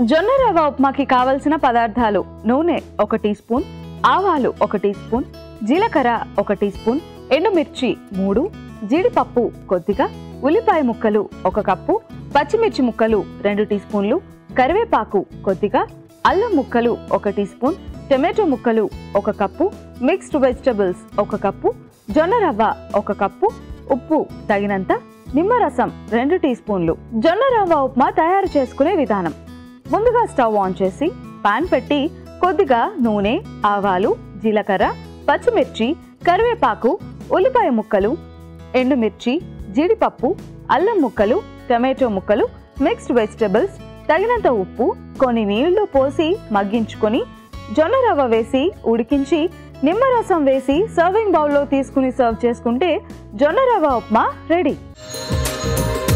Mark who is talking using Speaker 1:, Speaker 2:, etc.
Speaker 1: జొన్న రవ్వ ఉప్మాకి కావలసిన పదార్థాలు: నూనె 1 టీ స్పూన్, ఆవాలు 1 టీ స్పూన్, జీలకర్ర 1 టీ స్పూన్, ఎండుమిర్చి 3, జీడిపప్పు కొద్దిగా, ఉల్లిపాయ ముక్కలు 1 కప్పు, పచ్చిమిర్చి ముక్కలు 2 టీ స్పూన్లు, కరివేపాకు కొద్దిగా, అల్లం ముక్కలు 1 టీ స్పూన్, టొమాటో ముక్కలు 1 కప్పు, మిక్స్డ్ వెజిటబుల్స్ 1 కప్పు, జొన్న రవ్వ 1 కప్పు, ఉప్పు తగినంత, నిమ్మరసం 2 టీ స్పూన్లు. జొన్న రవ్వ ఉప్మా తయారు చేసుకునే విధానం: ముందుగా స్టవ్ ఆన్ చేసి పాన్ పెట్టి కొద్దిగా నూనె, ఆవాలు, జీలకర్ర, పచ్చిమిర్చి, కరివేపాకు, ఉల్లిపాయ ముక్కలు, ఎండుమిర్చి, జీడిపప్పు, అల్లం ముక్కలు, టొమాటో ముక్కలు, మిక్స్డ్ వెజిటబుల్స్, తగినంత ఉప్పు, కొన్ని నీళ్లు పోసి మగ్గించుకొని జొన్న రవ్వ వేసి ఉడికించి నిమ్మరసం వేసి సర్వింగ్ బౌల్లో తీసుకుని సర్వ్ చేసుకుంటే జొన్న రవ్వ ఉప్మా రెడీ.